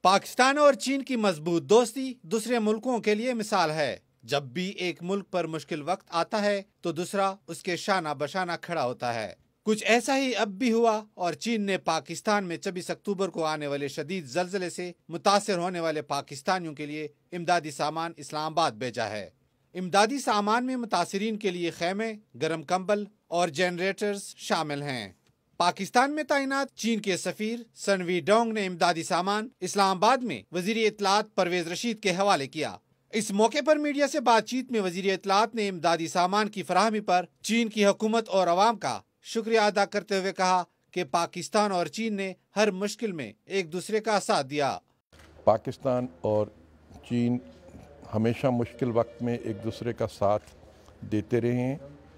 पाकिस्तान और चीन की मजबूत दोस्ती दूसरे मुल्कों के लिए मिसाल है। जब भी एक मुल्क पर मुश्किल वक्त आता है तो दूसरा उसके शाना बशाना खड़ा होता है। कुछ ऐसा ही अब भी हुआ और चीन ने पाकिस्तान में 24 अक्टूबर को आने वाले शदीद जल्जले से मुतासर होने वाले पाकिस्तानियों के लिए इमदादी सामान इस्लामाबाद भेजा है। इमदादी सामान में मुतासरीन के लिए खेमे, गर्म कंबल और जनरेटर्स शामिल हैं। पाकिस्तान में तैनात चीन के सफीर सन वीडोंग ने इमदादी सामान इस्लामाबाद में वजीर इत्तलात परवेज रशीद के हवाले किया। इस मौके पर मीडिया से बातचीत में वजीर इत्तलात ने इमदादी सामान की फराहमी पर चीन की हुकूमत और अवाम का शुक्रिया अदा करते हुए कहा कि पाकिस्तान और चीन ने हर मुश्किल में एक दूसरे का साथ दिया। पाकिस्तान और चीन हमेशा मुश्किल वक्त में एक दूसरे का साथ देते रहे हैं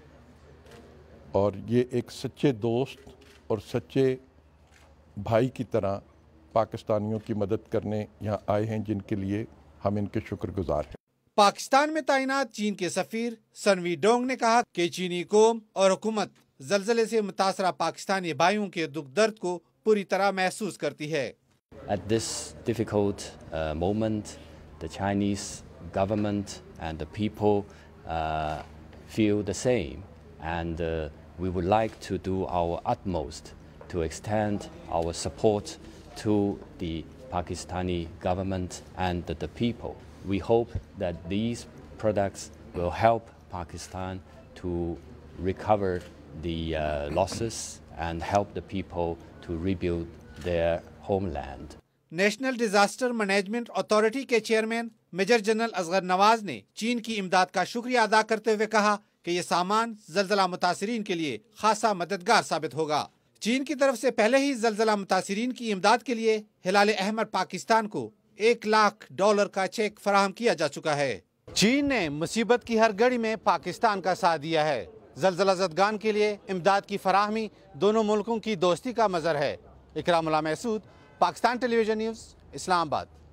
और ये एक सच्चे दोस्त और सच्चे भाई की तरह पाकिस्तानियों की मदद करने यहाँ आए हैं, जिनके लिए हम इनके शुक्रगुजार हैं। पाकिस्तान में तैनात चीन के सफीर सन वीडोंग ने कहा कि चीनी कौम और हुकूमत जल्जले से मुतासरा पाकिस्तानी भाइयों के दुख दर्द को पूरी तरह महसूस करती है। At this difficult moment, the Chinese government and the people feel the same, and we would like to do our utmost to extend our support to the Pakistani government and the people. We hope that these products will help Pakistan to recover the losses and help the people to rebuild their homeland. National disaster management authority के chairman major general Asghar Nawaz ने चीन की इमदाद का शुक्रिया अदा करते हुए कहा कि ये सामान जल्जला मुतासरीन के लिए खासा मददगार साबित होगा। चीन की तरफ से पहले ही जल्जला मुतासरीन की इमदाद के लिए हिलाल अहमर पाकिस्तान को $1 लाख का चेक फराहम किया जा चुका है। चीन ने मुसीबत की हर घड़ी में पाकिस्तान का साथ दिया है। जल्जला ज़दगान के लिए इमदाद की फराहमी दोनों मुल्कों की दोस्ती का मज़हर है। Ikramullah Mehsud, Pakistan television news, Islamabad.